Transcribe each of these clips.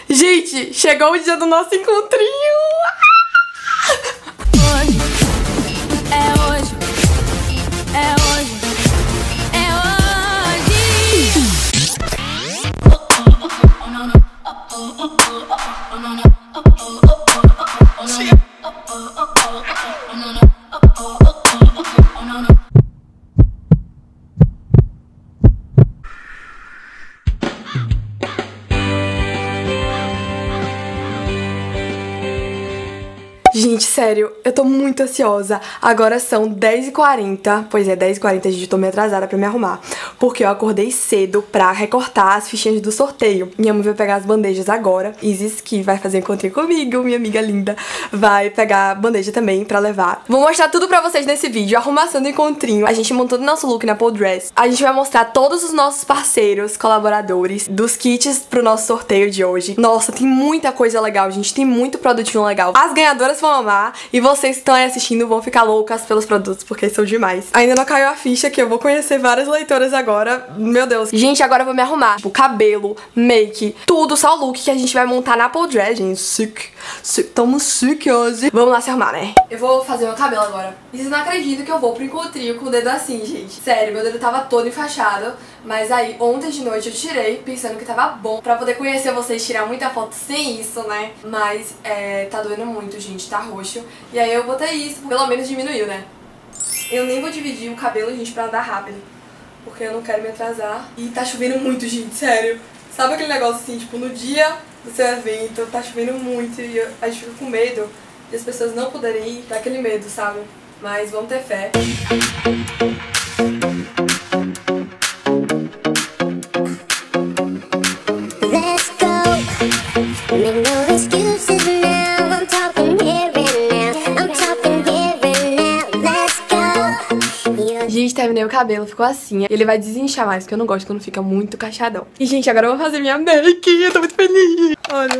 Gente, chegou o dia do nosso encontrinho! Hoje, é hoje, é hoje, é Gente, sério, eu tô muito ansiosa. Agora são 10h40. Pois é, 10h40, gente, eu tô meio atrasada pra me arrumar. Porque eu acordei cedo pra recortar as fichinhas do sorteio. Minha mãe vai pegar as bandejas agora. Isis, que vai fazer encontrinho comigo, minha amiga linda, vai pegar a bandeja também pra levar. Vou mostrar tudo pra vocês nesse vídeo. Arrumação do encontrinho. A gente montou o nosso look na Pole Dress. A gente vai mostrar todos os nossos parceiros, colaboradores, dos kits pro nosso sorteio de hoje. Nossa, tem muita coisa legal, gente. Tem muito produtinho legal. As ganhadoras vão amar e vocês que estão aí assistindo vão ficar loucas pelos produtos, porque são demais. Ainda não caiu a ficha que eu vou conhecer várias leitoras agora. Meu Deus. Gente, agora eu vou me arrumar. Tipo, cabelo, make, tudo, só o look que a gente vai montar na Pole Dress, gente. Chique. Tamo chique hoje. Vamos lá se arrumar, né? Eu vou fazer meu cabelo agora. E vocês não acreditam que eu vou pro encontrinho com o dedo assim, gente. Sério, meu dedo tava todo enfaixado. Mas aí, ontem de noite eu tirei, pensando que tava bom pra poder conhecer vocês, tirar muita foto sem isso, né? Mas, tá doendo muito, gente, tá roxo. E aí eu botei isso, pelo menos diminuiu, né? Eu nem vou dividir o cabelo, gente, pra andar rápido. Porque eu não quero me atrasar. E tá chovendo muito, gente, sério. Sabe aquele negócio assim, tipo, no dia do seu evento, tá chovendo muito e a gente fica com medo de as pessoas não poderem ir, dá aquele medo, sabe? Mas vamos ter fé. Gente, terminei o cabelo, ficou assim. Ele vai desinchar mais, porque eu não gosto quando fica muito cacheadão. E, gente, agora eu vou fazer minha make. Eu tô muito feliz. Olha.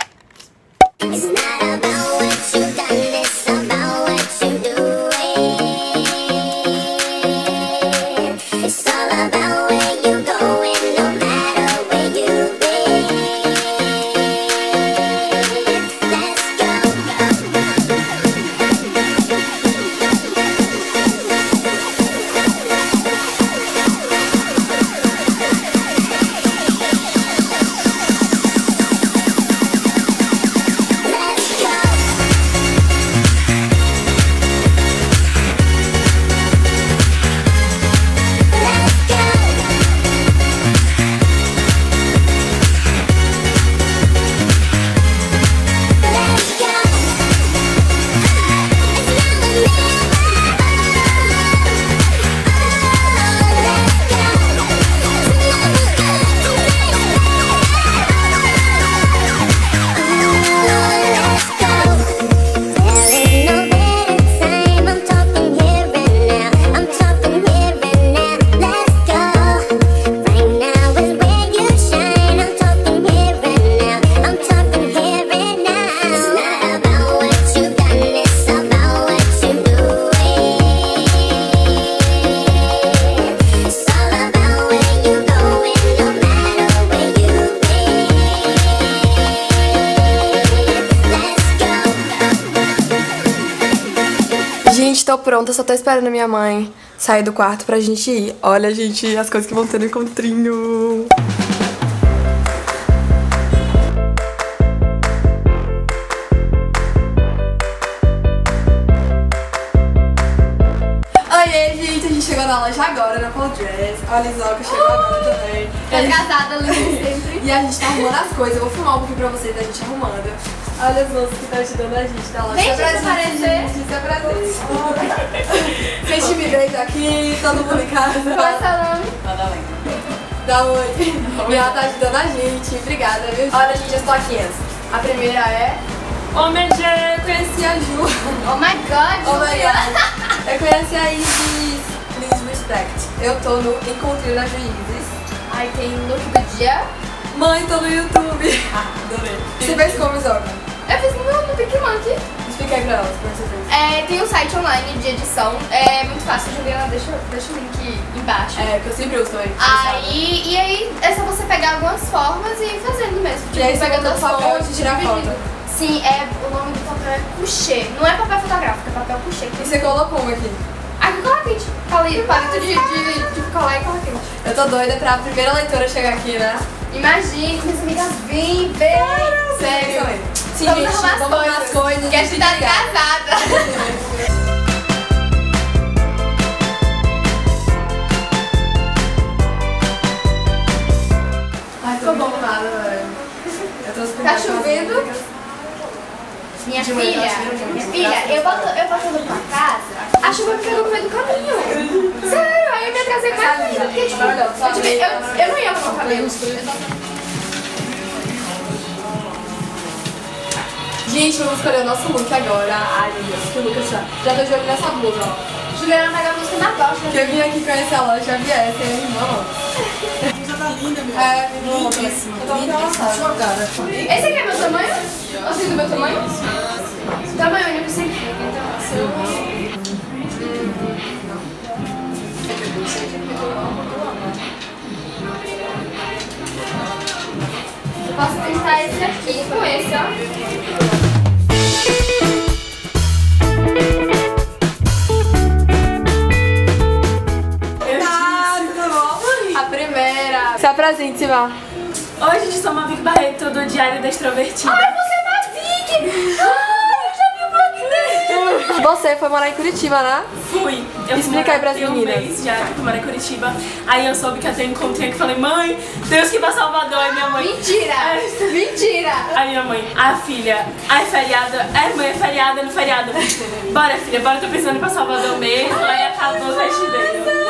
Gente, tô pronta, só tô esperando a minha mãe sair do quarto pra gente ir. Olha, gente, as coisas que vão ter no encontrinho. Oiê, gente, a gente chegou na loja agora, na Pole Dress. A Lisoca chegou agora também. Tô casada, linda sempre. E a gente tá arrumando as coisas. Eu vou filmar um pouquinho pra vocês da gente arrumando. Olha as moças que estão ajudando a gente da loja. Vem te aparecer. Se apresente. Fez timidez aqui, todo mundo em casa. Qual é seu nome? Madalena. Dá oi. E ela tá ajudando a gente. Obrigada, viu? Olha, gente, as plaquinhas. A primeira é... OMG, Conheci a Ju. Oh my god, Oh my Julia. god. Eu conheci a Isis. Please respect. Eu tô no encontrinho da Ju Isis. Ai, tem look do dia. Mãe, tô no YouTube. Adorei. Você fez como, Zoca? Eu fiz no PicMonkey. Explica aí pra elas como é que você fez. Tem um site online de edição, é muito fácil, Juliana, deixa o link embaixo. Que eu sempre uso também. E aí é só você pegar algumas formas e ir fazendo mesmo. E aí você pegando bota as o papel fontes, e tirar dividindo. foto. Sim, o nome do papel é couché. Não é papel fotográfico, é papel couché. E você colocou um aqui? Aqui cola quente. Palito de colar e cola quente. Eu tô doida pra primeira leitora chegar aqui, né? Imagine, minhas amigas vêm. Sério. Sim, Vamos gente, arrumar vamos arrumar as coisas. Que a gente tá casada. Ai, tô bom nada, velho. Eu tô super Tá chovendo? Minha filha, eu voltando pra casa, a chuva me pegou no meio do caminho. Sério, aí eu me atrasei mais ainda. Porque, tipo, eu não ia lavar o cabelo. Gente, vamos escolher o nosso look agora. Ai, meu Deus, que look eu já tô de olho nessa blusa, ó. Juliana pega a música na gosta. Que eu vim aqui conhecer a loja, já vi essa, e a minha irmã, A blusa tá linda, meu. lindíssima. Eu tô muito cansada. Sua cara. Esse aqui é meu tamanho? Assim do meu tamanho? Tamanho único sempre fica, então. Eu posso tentar esse aqui com esse, ó. A primeira. Se apresente, Simar. Oi, gente, sou Mavic Barreto, do Diário da Extrovertida. Ai, você é Mavic! Ai, eu já vi o blog dele! Você foi morar em Curitiba, né? Fui. Eu Explica aí pras tenho meninas. um mês já que eu moro em Curitiba. Aí eu soube que eu tenho um encontrinho que falei, mãe, Deus que vai Salvador. Aí minha mãe... Mentira! Mentira! Aí minha mãe, filha, é feriado? Mãe, é feriado, é no feriado. Bora, filha, bora, tô pensando em ir pra Salvador mesmo. Aí acabou o festival.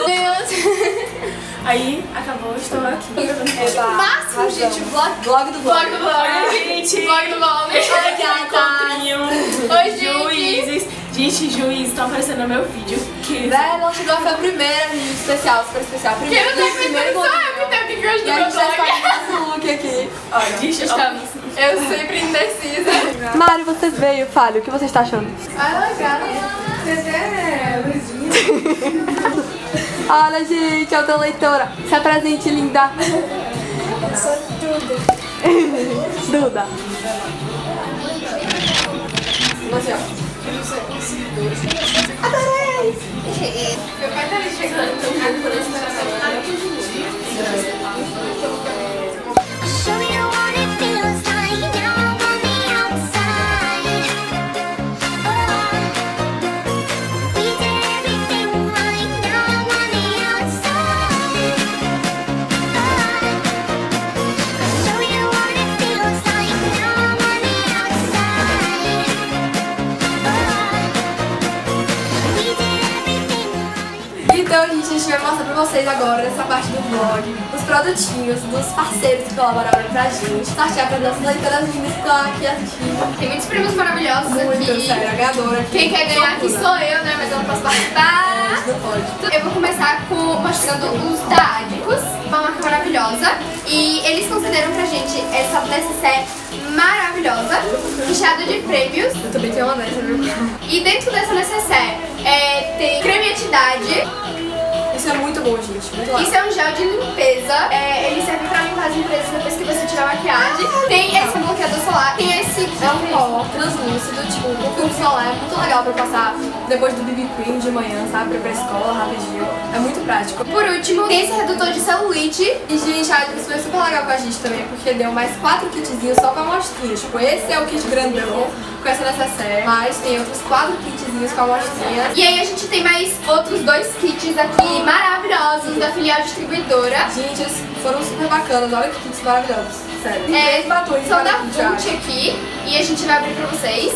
Aí acabou, estou aqui. Máximo, gente, vlog Vlog do vlog. Vlog do vlog. Oi, gente. Vlog do vlog. Oi, encontrinho. Oi, gente. Juízes. Gente, juízes estão aparecendo no meu vídeo. Que... Velho, ela chegou, foi a primeira, gente, especial, super especial. Quem Primeiro, não tá acreditando só eu que tenho que hoje E no a meu gente vai blog. escolher esse look aqui. Olha, Gente, Estamos. Eu sempre indecisa. Mário, você veio, fale, o que você está achando? Ai, legal. Olha, gente, outra leitora. Se apresente, linda. Eu sou tudo. Duda. Você, ó. Adorei! Meu pai tá ali chegando. Show you what it feels like now on the outside. We did everything right now on the outside. Show you what it feels like now on the outside. We did everything right. Então, gente, a gente vai mostrar pra vocês agora, nessa parte do vlog, os produtinhos dos parceiros que colaboraram pra gente. Sortear para nossas leitoras lindas que estão aqui assistindo. Tem muitos prêmios maravilhosos Muito, aqui. sério, a ganhadora aqui. Quem quer ganhar aqui sou eu, né? Mas eu não posso participar. Não pode. Eu vou começar mostrando os da Adicus, uma marca maravilhosa. E eles concederam pra gente essa necessaire maravilhosa, recheada de prêmios. Eu também tenho uma dessa, viu? E dentro dessa necessaire tem creme anti-idade. Isso é muito bom, gente. Muito legal. Isso é um gel de limpeza. Ele serve pra limpar as empresas depois que você tirar a maquiagem. Tem esse bloqueador solar. Tem esse É um pó translúcido, tipo, o filme solar é muito legal pra passar depois do BB Cream de manhã, sabe? Pra ir pra escola rapidinho. É muito prático. Por último, tem esse redutor de celulite. E, gente, a Adicus foi super legal com a gente também, porque deu mais 4 kitzinhos só com amostrinha. Tipo, esse é o kit grandão, com essa necessaire, mas tem outros 4 kitzinhos com amostrinha. E aí a gente tem mais outros 2 kits aqui maravilhosos da filial distribuidora. Gente, eles foram super bacanas, olha que kits maravilhosos. Sério. Tem 3 batons São da maravilhosos. Vult aqui e a gente vai abrir pra vocês.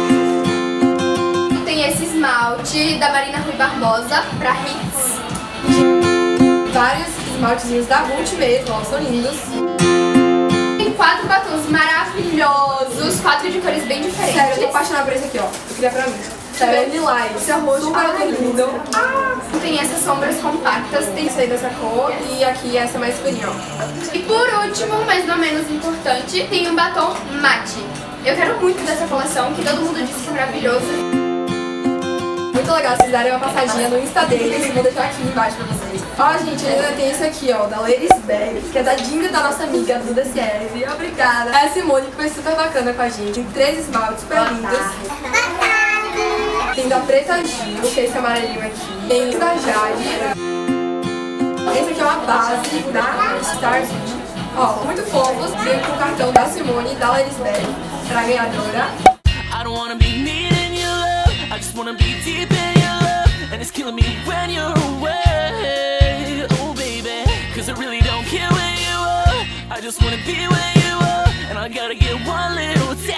Tem esse esmalte da Marina Rui Barbosa pra Hits. Vários esmaltezinhos da Vult mesmo, ó, são lindos. Tem 4 batons maravilhosos, 4 de cores bem diferentes. Sério, eu tô apaixonada por esse aqui, ó. Eu queria pra mim. Sério, é lilás. Esse é roxo. Super lindo. Tem essas sombras compactas, Tem tem. esse aí dessa cor e aqui essa mais escurinha, ó. E por último, mas não menos importante, tem um batom mate. Eu quero muito dessa coleção, que todo mundo disse que é maravilhoso. Muito legal vocês darem uma passadinha no Insta deles e vou deixar aqui embaixo pra vocês. Ó, gente, ainda tem isso aqui, ó, da Ladies Bag, que é da Dinda, da nossa amiga do DCS. E obrigada. É a Simone, que foi super bacana com a gente. Tem 3 esmaltes super lindos. Tem da Preta Gil, que é esse amarelinho aqui. Tem da Jade. Esse aqui é uma base da Stars. Ó, muito fofos. Veio com o cartão da Simone, da Ladies Bag, pra ganhadora. I don't wanna be needing your love, I just wanna be deep in your love, and it's killing me when you're away, oh baby, cause I really don't care where you are, I just wanna be where you are, and I gotta get one little taste.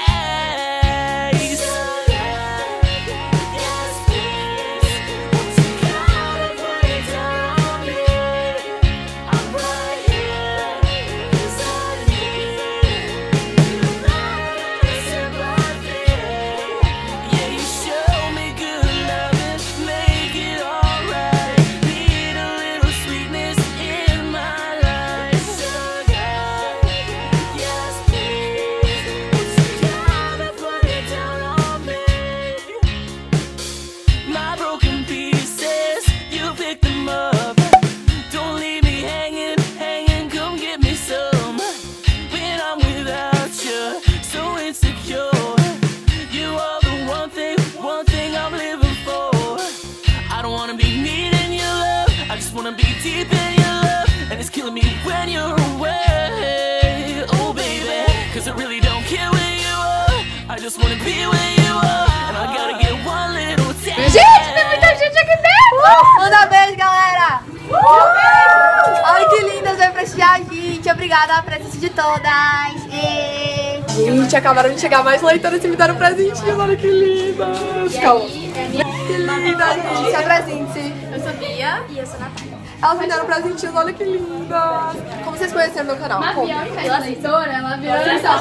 Gente, tem muita gente aqui dentro! Manda beijo, galera! Ai, que lindas, veio prestigiar a gente. Obrigada a presença de todas. Gente, acabaram de chegar mais leitoras e me deram presentinhos. Olha que lindas! Calma. Que linda, gente. Se apresente. Eu sou Bia e eu sou Natália. Elas me deram presentinhos, olha que lindas. Como vocês conheceram meu canal? A Bia, a única leitora, ela virou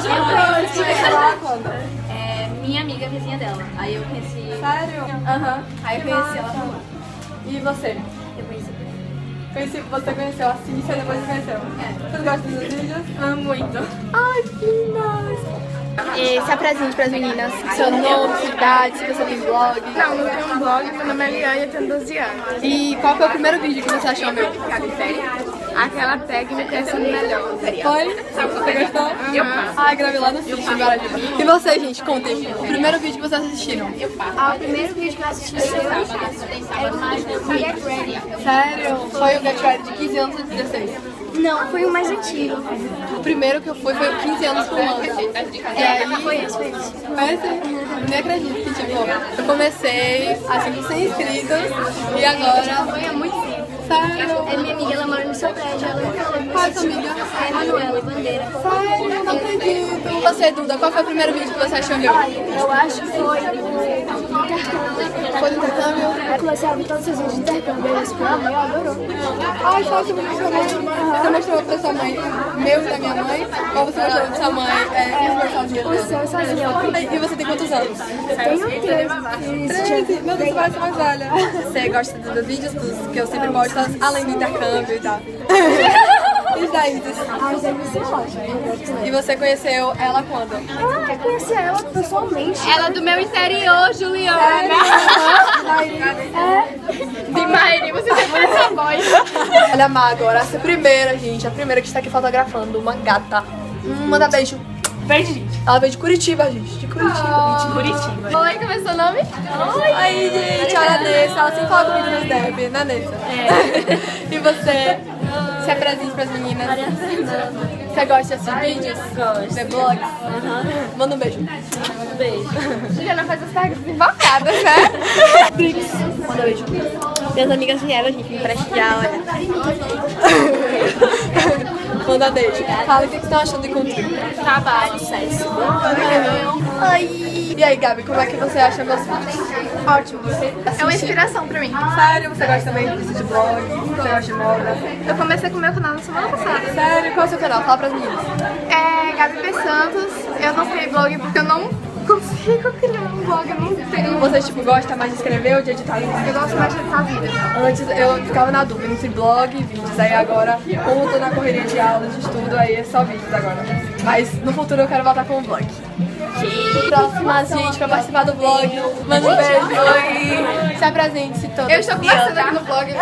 minha amiga vizinha dela. Aí eu conheci. Sério? Aham. Aí eu conheci ela por lá. E você? Eu conheci Você conheceu a Cícia e depois você conheceu? Vocês gostam dos vídeos? Amo muito. Ai, que lindas! E se apresente para as meninas. Seu nome, cidade, se você tem blog. Não, eu tenho um blog, meu nome é Liane e eu tenho 12 anos. E qual foi o primeiro vídeo que você achou meu? Aquela técnica é sendo melhor. Foi? Você gostou? Ai, gravei lá no sítio, Guarajá. E você, gente, contem. O primeiro vídeo que vocês assistiram? O primeiro vídeo que eu assisti era mais do Get Ready. Sério? Foi o Get Ready de 15 anos ou 16? Não, foi o mais antigo. O primeiro que eu fui foi 15 anos com Landa. E aí... Foi esse. Foi esse? Eu nem acredito que, tipo, eu comecei assim com 100 inscritos e agora... Foi há muito tempo. Sério? É minha amiga, ela mora no seu prédio. Ela me falou Qual é sua amiga? É Manuela Bandeira. Sério? Não acredito. Você, Duda, qual foi o primeiro vídeo que você achou meu? Eu acho que foi Foi do intercâmbio? Eu comecei a ver todos os vídeos de intercâmbio na escola, minha mãe adorou. Ai, só você mostrou pra sua mãe. Você mostrou pra sua mãe meu e da minha mãe? Ou você mostrou pra sua mãe sozinha? O seu sozinha. E você tem quantos anos? Tenho 13. Meu Deus, você parece mais velha. Você gosta dos vídeos que eu sempre posto, além do intercâmbio e tal? E daí? Ai, deve ser ótimo. E você conheceu ela quando? Eu conheci ela pessoalmente. Ela é do meu interior, Juliana. De Mairi, você tem essa voz. Olha a Má agora, essa primeira, gente, a primeira que está aqui fotografando, uma gata. Manda beijo. Beijo, gente. Ela veio de Curitiba, gente, de Curitiba. Curitiba. Oi, como é seu nome? Oi, gente, olha a Nessa, ela sempre fala comigo nos deb, né, Nessa? E você? Se apresente pras meninas. Você gosta de assistir vídeos? Gosto. Ver vlogs? Manda um beijo. Beijo. Juliana faz as perguntas invocadas, né? Manda um beijo. Minhas amigas vieram, gente, me prestigiar, olha. Manda beijo. Fala o que vocês estão achando de conteúdo. Trabalho, sucesso. Oi. E aí, Gabi, como é que você acha meus vídeos? Ótimo. É uma inspiração pra mim. Sério? Você gosta também de vlog? Você gosta de moda? Eu comecei com o meu canal na semana passada. Sério? Qual é o seu canal? Fala pras meninas. É Gabi P. Santos. Eu não criei blog porque eu não consigo criar um vlog, eu não tenho. Vocês, tipo, gostam mais de escrever ou de editar? Eu gosto mais de editar vídeos. Antes eu ficava na dúvida entre blog e vídeos, aí agora, como eu tô na correria de aulas, de estudo, aí é só vídeos agora. Mas no futuro eu quero voltar com o vlog. Próxima, gente, pra participar do vlog, manda um beijo. Oi. Se apresente-se todo. Eu estou começando aqui no vlog.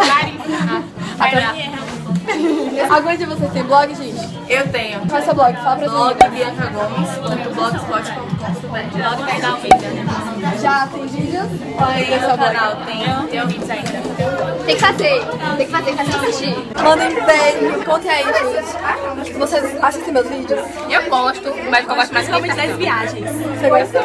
Algum de vocês tem blog, gente? Eu tenho. Qual é o seu blog? Fala pra Blog gente. Bianca Gomes, blogspot.com.br. Blog vai dar um vídeo. Já tem vídeos? Tem no canal, tem vídeos ainda. Tem que fazer, assistir. Mandem beijo, contem aí, gente. Vocês assistem meus vídeos? Eu gosto, mas eu gosto mais realmente das viagens. Você gosta?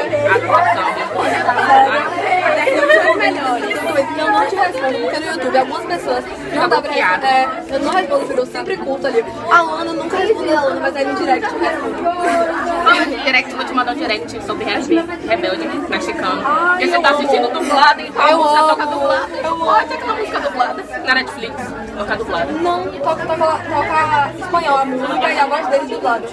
Eu não te respondo, porque no YouTube algumas pessoas não dá pra eu não respondo, porque eu sempre culto ali. A Lana nunca respondeu a Lana, mas aí no direct eu respondo. Direct, vou te mandar um direct sobre Rebelde, mexicano. Porque você tá assistindo dublado, então Eu você amo. toca dublado. Pode aquela música dublada na Netflix. Toca dublada. Não, toca espanhol, a música e a voz deles dublada.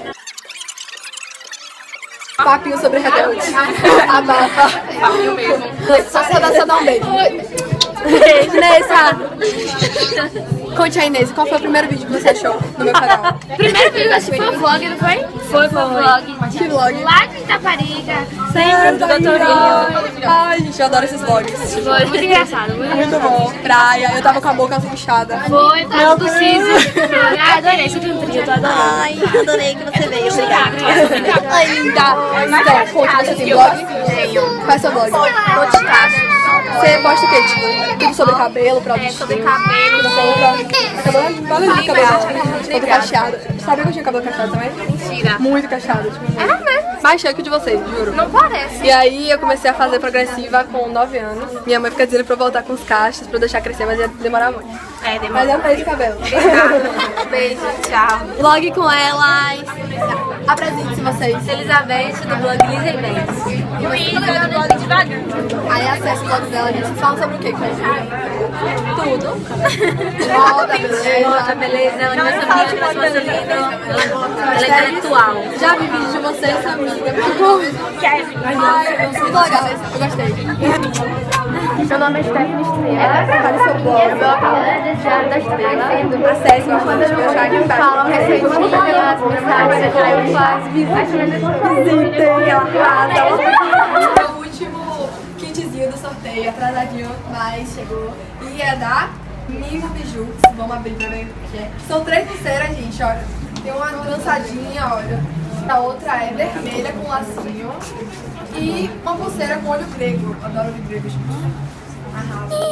Papinho sobre Rebelde. Abafa. Papinho mesmo. Só se dá um beijo. Beijo, Nessa. Conte aí, Nessa, qual foi o primeiro vídeo que você achou no meu canal? Primeiro vídeo, acho que foi o vlog, não foi? Foi vlog. Que vlog? Lá de Itaparica. Sempre do Doutorinho. Ai, gente, eu adoro esses vlogs. Foi muito engraçado. Muito bom. Praia, eu tava com a boca inchada. Foi, tá do Siso. Adorei esse cantinho, eu tô adorando. Ai, adorei que você veio. Obrigada. Ai, linda. Então, conte, você tem blog? Tenho. Qual é seu blog? Podcast. Você posta o quê? Tipo, tudo sobre cabelo, produto? Sobre cabelo. Cabelo de cabelo. Todo cacheado. Sabia que eu tinha cabelo cacheado também? Mentira. Muito cacheado, tipo, muito. É mesmo? Mais cheio que o de vocês, juro. Não parece. E aí eu comecei a fazer progressiva com 9 anos. Minha mãe fica dizendo pra eu voltar com os cachos, pra eu deixar crescer, mas ia demorar muito. É, Mas eu amei esse cabelo. Beijo, tchau. Vlog com elas. Apresente-se vocês. Elizabeth, do blog Lisa Mendes. Luísa, do blog Devagar. Aí acessa o blog dela, a gente fala sobre o quê? Tudo. Moda, beleza. Moda, beleza. Ela é nossa amiga, nossa linda. Ela é intelectual. Já vi vídeo de vocês, amiga. Ai, muito legal. Eu gostei. Meu nome é Stephanie Estrela. Fale seu blog. Meu canal é Diário da Estrela. Acesse, eu vou deixar aqui embaixo. Falam receitinhas, mensagens que eu faço. Visitem, ela arrasa. O último kitzinho do sorteio, atrasadinho, mas chegou. E é da Mimo Biju. Vamos abrir pra ver o que é. São 3 pulseiras, gente, olha. Tem uma trançadinha, olha. A outra é vermelha com lacinho. E uma pulseira com olho grego. Adoro olho grego, gente. Arrasa.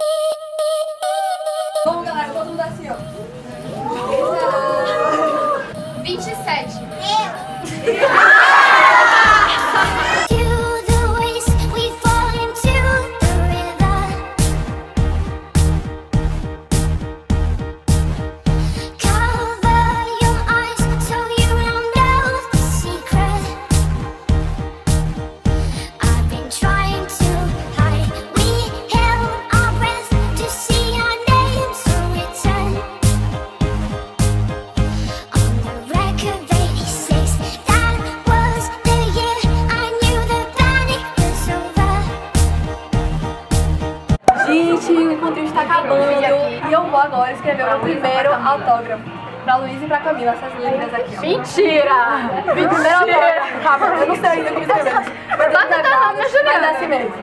Vamos, galera, todo mundo assim, ó. 27. To the waste, we fall into the river. Cover your eyes so you don't know the secret. I've been trying to hide. We held our breath to see our names written on the record of 86. That was the year I knew the panic was over. Gente, o encontro está acabando e eu vou agora escrever o meu primeiro autógrafo pra Luísa e pra Camila, essas lindas aqui, ó. Mentira! Primeiro autógrafo, calma, eu não sei ainda como escrever. Mas é assim mesmo.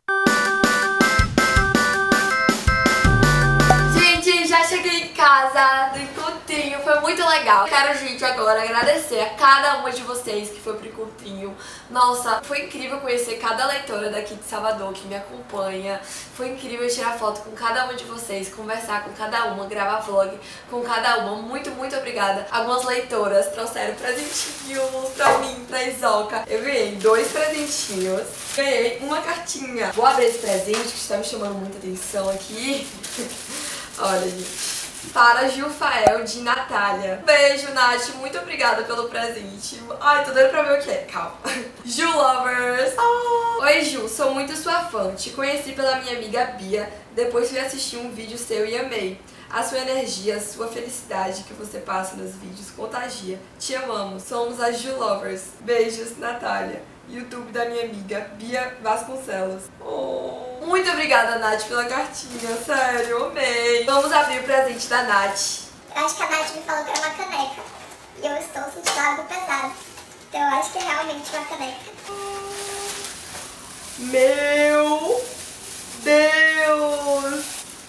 Gente, já cheguei em casa do encontrinho, foi muito legal. Quero, gente, agora agradecer a cada uma de vocês que foi pro encontrinho. Nossa, foi incrível conhecer cada leitora daqui de Salvador que me acompanha. Foi incrível tirar foto com cada uma de vocês, conversar com cada uma, gravar vlog com cada uma. Muito, muito obrigada. Algumas leitoras trouxeram presentinhos pra mim, pra Isoca. Eu ganhei 2 presentinhos. Ganhei uma cartinha. Vou abrir esse presente que está me chamando muita atenção aqui. Olha, gente. Para Gilfael de Natália. Beijo, Nath. Muito obrigada pelo presente. Ai, tô doida pra ver o que é. Calma. Ju Lovers. Oh. Oi, Ju. Sou muito sua fã. Te conheci pela minha amiga Bia. Depois fui assistir um vídeo seu e amei. A sua energia, a sua felicidade que você passa nos vídeos contagia. Te amamos. Somos as Ju Lovers. Beijos, Natália. YouTube da minha amiga Bia Vasconcelos. Oh, muito obrigada, Nath, pela cartinha, sério, amei. Vamos abrir o presente da Nath. Eu acho que a Nath me falou que era uma caneca. E eu estou sentindo algo pesado. Então eu acho que é realmente uma caneca. Meu Deus!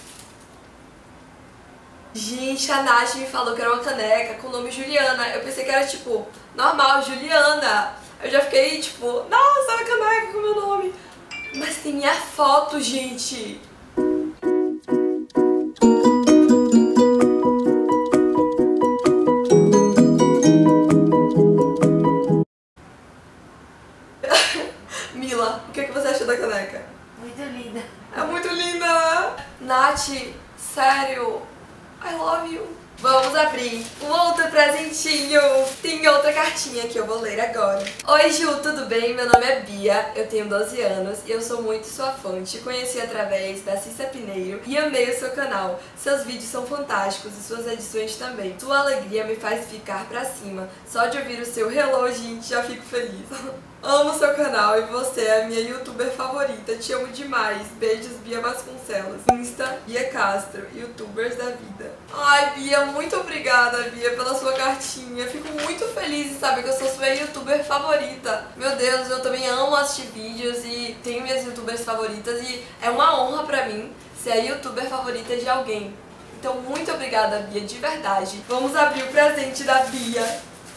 Gente, a Nath me falou que era uma caneca com o nome Juliana. Eu pensei que era, tipo, normal, Juliana. Eu já fiquei, tipo, nossa, uma caneca com o meu nome. Mas tem minha foto, gente. Mila, o que você achou da caneca? Muito linda. É muito linda! Nath, sério, I love you. Vamos abrir um outro presentinho. Tem outra cartinha que eu vou ler agora. Oi Ju, tudo bem? Meu nome é Bia, eu tenho 12 anos e eu sou muito sua fã. Te conheci através da Cissa Pineiro e amei o seu canal. Seus vídeos são fantásticos e suas edições também. Sua alegria me faz ficar pra cima. Só de ouvir o seu hello, gente, já fico feliz. Amo seu canal e você é a minha youtuber favorita. Te amo demais. Beijos, Bia Vasconcelos. Insta, Bia Castro. Youtubers da vida. Ai, Bia, muito obrigada, Bia, pela sua cartinha. Fico muito feliz em saber que eu sou sua youtuber favorita. Meu Deus, eu também amo assistir vídeos e tenho minhas youtubers favoritas e é uma honra pra mim ser a youtuber favorita de alguém. Então, muito obrigada, Bia, de verdade. Vamos abrir o presente da Bia.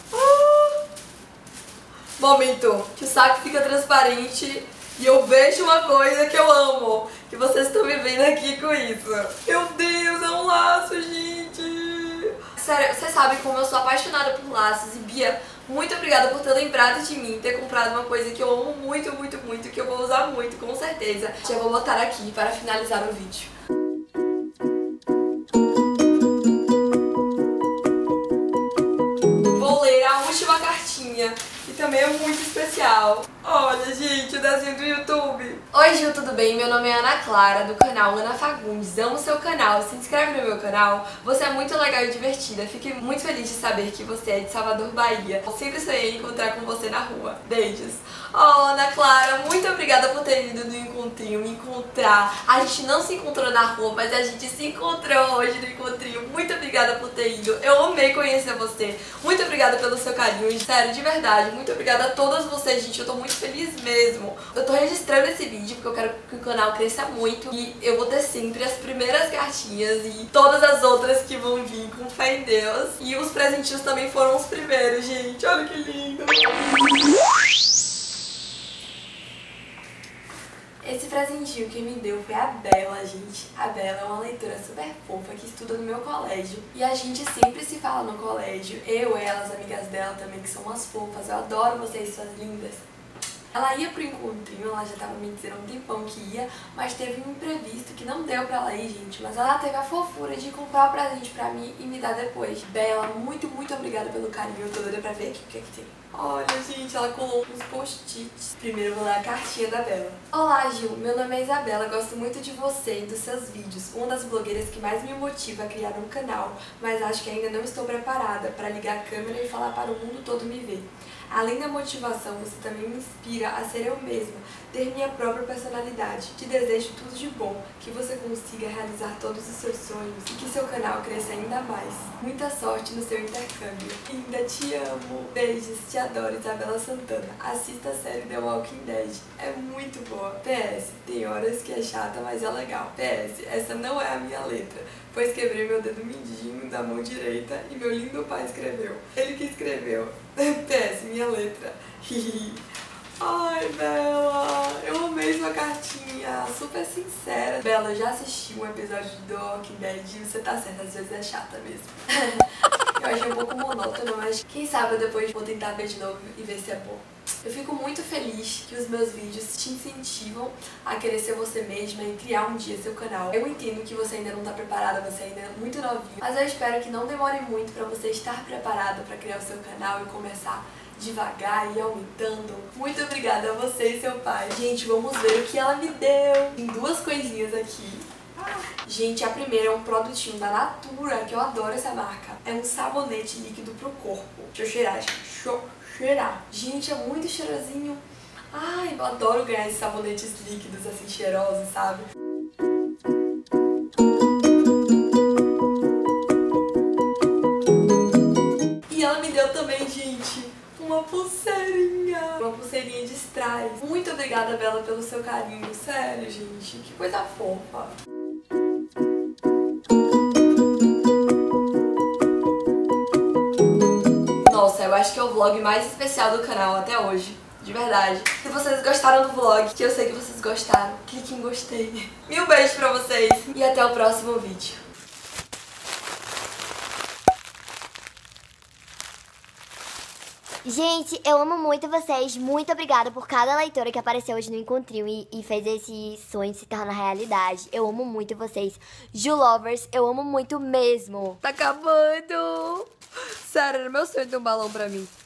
Momento que o saco fica transparente e eu vejo uma coisa que eu amo, que vocês estão me vendo aqui com isso. Meu Deus, é um laço, gente. Sério, vocês sabem como eu sou apaixonada por laços e Bia, muito obrigada por ter lembrado de mim, ter comprado uma coisa que eu amo muito, muito, muito, que eu vou usar muito, com certeza. Já vou botar aqui para finalizar o vídeo. Vou ler a última cartinha, que também é muito especial. Olha, gente, o desenho do YouTube. Oi, Ju, tudo bem? Meu nome é Ana Clara, do canal Ana Fagundes. Amo seu canal, se inscreve no meu canal. Você é muito legal e divertida. Fiquei muito feliz de saber que você é de Salvador, Bahia. Eu sempre sonhei em encontrar com você na rua. Beijos. Oh, Ana Clara, muito obrigada por ter ido no encontrinho, me encontrar. A gente não se encontrou na rua, mas a gente se encontrou hoje no encontrinho. Muito obrigada por ter ido. Eu amei conhecer você. Muito obrigada pelo seu carinho. Sério, de verdade. Muito obrigada a todas vocês, gente. Eu tô muito feliz mesmo. Eu tô registrando esse vídeo porque eu quero que o canal cresça muito e eu vou ter sempre as primeiras cartinhas e todas as outras que vão vir, com fé em Deus. E os presentinhos também foram os primeiros, gente. Olha que lindo. Esse presentinho que me deu foi a Bela, gente. A Bela é uma leitora super fofa que estuda no meu colégio. E a gente sempre se fala no colégio. Eu, ela, as amigas dela também, que são umas fofas. Eu adoro vocês, suas lindas. Ela ia pro encontrinho, ela já tava me dizendo há um tempão que ia, mas teve um imprevisto que não deu pra ela ir, gente. Mas ela teve a fofura de comprar o presente pra mim e me dar depois. Bela, muito, muito obrigada pelo carinho. Eu tô doida pra ver aqui o que é que tem. Olha, gente, ela colou uns post-its. Primeiro eu vou ler a cartinha da Bela. Olá, Gil. Meu nome é Isabela. Gosto muito de você e dos seus vídeos. Uma das blogueiras que mais me motiva a criar um canal, mas acho que ainda não estou preparada para ligar a câmera e falar para o mundo todo me ver. Além da motivação, você também me inspira a ser eu mesma, ter minha própria personalidade. Te desejo tudo de bom, que você consiga realizar todos os seus sonhos e que seu canal cresça ainda mais. Muita sorte no seu intercâmbio. Linda, te amo. Beijos, te adoro, Isabela Santana. Assista a série The Walking Dead. É muito boa. PS, tem horas que é chata, mas é legal. PS, essa não é a minha letra, pois quebrei meu dedo mindinho da mão direita e meu lindo pai escreveu. Ele que escreveu. PS, minha letra. Ai, Bela, eu amei sua cartinha, super sincera. Bela, eu já assisti um episódio de The Walking Dead e você tá certa, às vezes é chata mesmo. Eu achei um pouco monótono, mas quem sabe eu depois vou tentar ver de novo e ver se é bom. Eu fico muito feliz que os meus vídeos te incentivam a querer ser você mesma e criar um dia seu canal. Eu entendo que você ainda não tá preparada, você ainda é muito novinha, mas eu espero que não demore muito pra você estar preparada pra criar o seu canal e começar devagar e aumentando. Muito obrigada a você e seu pai. Gente, vamos ver o que ela me deu. Tem duas coisinhas aqui. Gente, a primeira é um produtinho da Natura, que eu adoro essa marca. É um sabonete líquido pro corpo. Deixa eu cheirar, gente. Deixa eu cheirar. Gente, é muito cheirosinho. Ai, eu adoro ganhar esses sabonetes líquidos, assim, cheirosos, sabe? E ela me deu também, gente, uma pulseirinha. Uma pulseirinha de strass. Muito obrigada, Bela, pelo seu carinho. Sério, gente. Que coisa fofa. Nossa, eu acho que é o vlog mais especial do canal até hoje. De verdade. Se vocês gostaram do vlog, que eu sei que vocês gostaram, clique em gostei. Mil beijos pra vocês. E até o próximo vídeo. Gente, eu amo muito vocês. Muito obrigada por cada leitora que apareceu hoje no Encontrinho e fez esse sonho se tornar realidade. Eu amo muito vocês. Ju Lovers, eu amo muito mesmo. Tá acabando. Sério, era meu sonho ter um balão pra mim.